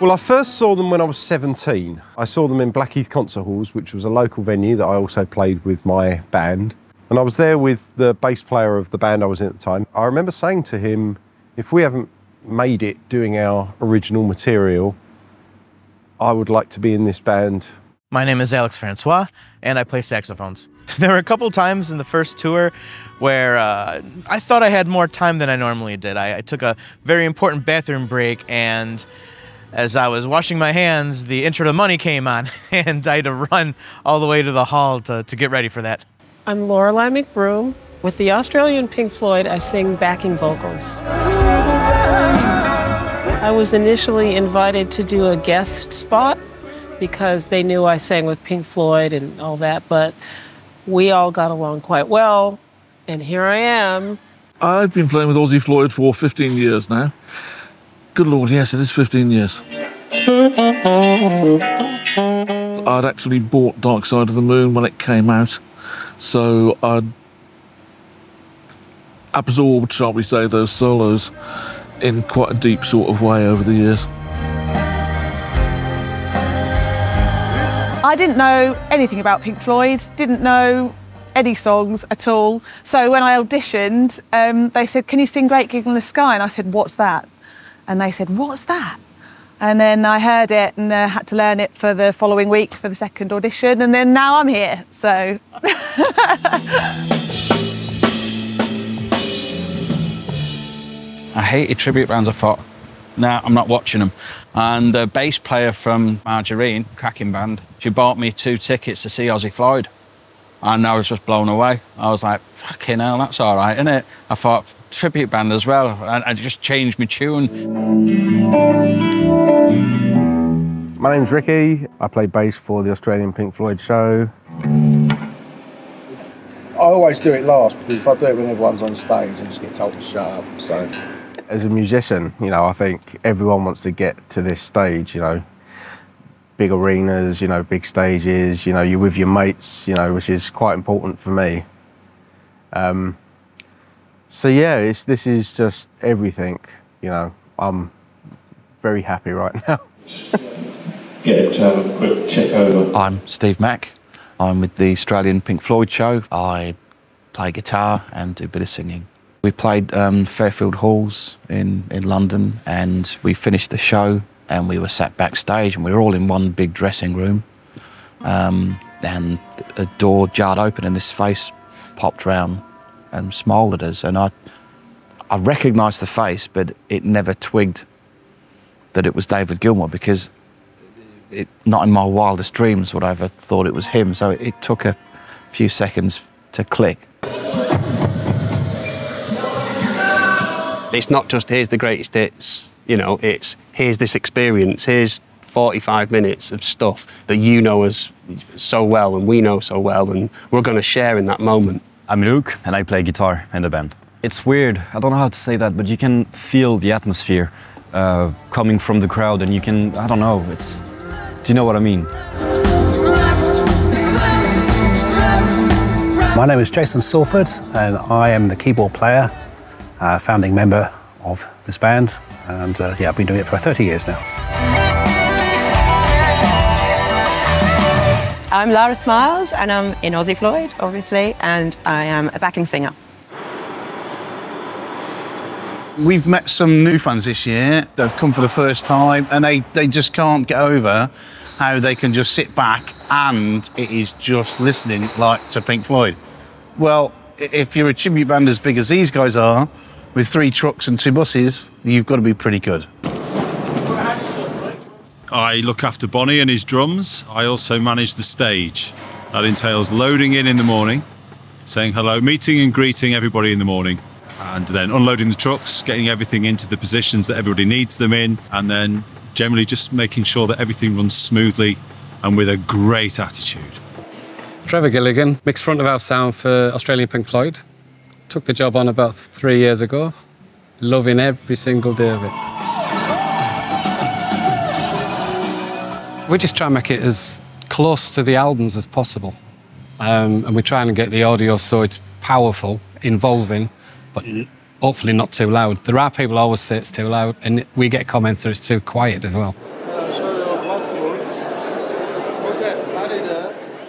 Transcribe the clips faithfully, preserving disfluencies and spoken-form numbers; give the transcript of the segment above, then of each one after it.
Well, I first saw them when I was seventeen. I saw them in Blackheath Concert Halls, which was a local venue that I also played with my band. And I was there with the bass player of the band I was in at the time. I remember saying to him, if we haven't made it doing our original material, I would like to be in this band. My name is Alex Francois, and I play saxophones. There were a couple times in the first tour where uh, I thought I had more time than I normally did. I, I took a very important bathroom break, and as I was washing my hands, the Intro to Money came on, and I had to run all the way to the hall to, to get ready for that. I'm Lorelei McBroom. With the Australian Pink Floyd, I sing backing vocals. I was initially invited to do a guest spot because they knew I sang with Pink Floyd and all that, but we all got along quite well, and here I am. I've been playing with Aussie Floyd for fifteen years now. Good Lord, yes, it is fifteen years. I'd actually bought Dark Side of the Moon when it came out, so I'd absorbed, shall we say, those solos in quite a deep sort of way over the years. I didn't know anything about Pink Floyd, didn't know any songs at all. So when I auditioned, um, they said, can you sing Great Gig in the Sky? And I said, what's that? And they said, what's that? And then I heard it and uh, had to learn it for the following week for the second audition, and then now I'm here, so. I hated tribute bands. I thought, nah, I'm not watching them. And the bass player from Margarine, cracking band, she bought me two tickets to see Aussie Floyd. And I was just blown away. I was like, fucking hell, that's all right, innit? I thought, tribute band as well. And I just changed my tune. My name's Ricky. I play bass for the Australian Pink Floyd Show. I always do it last, because if I do it when everyone's on stage, I just get told to shut up, so. As a musician, you know, I think everyone wants to get to this stage, you know. Big arenas, you know, big stages, you know, you're with your mates, you know, which is quite important for me. Um, so yeah, it's, this is just everything, you know. I'm very happy right now. Get to have a quick check over. I'm Steve Mack. I'm with the Australian Pink Floyd Show. I play guitar and do a bit of singing. We played um, Fairfield Halls in, in London, and we finished the show and we were sat backstage and we were all in one big dressing room. Um, and a door jarred open and this face popped round and smiled at us. And I, I recognised the face, but it never twigged that it was David Gilmour, because it, not in my wildest dreams would I ever thought it was him. So it, it took a few seconds to click. It's not just here's the greatest hits, you know, it's here's this experience, here's forty-five minutes of stuff that you know us so well and we know so well, and we're going to share in that moment. I'm Luke and I play guitar in the band. It's weird, I don't know how to say that, but you can feel the atmosphere uh, coming from the crowd, and you can, I don't know, it's, do you know what I mean? My name is Jason Salford and I am the keyboard player, uh, founding member of this band, and uh, yeah, I've been doing it for thirty years now. I'm Lara Smiles and I'm in Aussie Floyd, obviously, and I am a backing singer. We've met some new fans this year. They've come for the first time and they, they just can't get over how they can just sit back and it is just listening like to Pink Floyd. Well, if you're a tribute band as big as these guys are, with three trucks and two buses, you've got to be pretty good. I look after Bonnie and his drums. I also manage the stage. That entails loading in in the morning, saying hello, meeting and greeting everybody in the morning, and then unloading the trucks, getting everything into the positions that everybody needs them in, and then generally just making sure that everything runs smoothly and with a great attitude. Trevor Gilligan, mixed front of house sound for Australian Pink Floyd. Took the job on about three years ago. Loving every single day of it. We just try and make it as close to the albums as possible. Um, and we're trying to get the audio so it's powerful, involving, but hopefully not too loud. There are people who always say it's too loud, and we get comments that it's too quiet as well.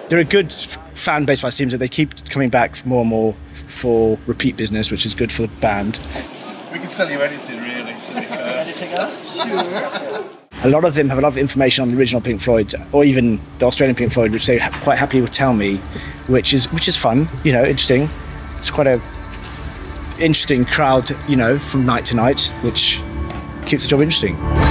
They're a good fan base, but it seems that they keep coming back more and more for repeat business, which is good for the band. We can sell you anything, really, to be fair. Anything else? Sure. A lot of them have a lot of information on the original Pink Floyd, or even the Australian Pink Floyd, which they quite happily would tell me, which is which is fun, you know, interesting. It's quite a interesting crowd, you know, from night to night, which keeps the job interesting.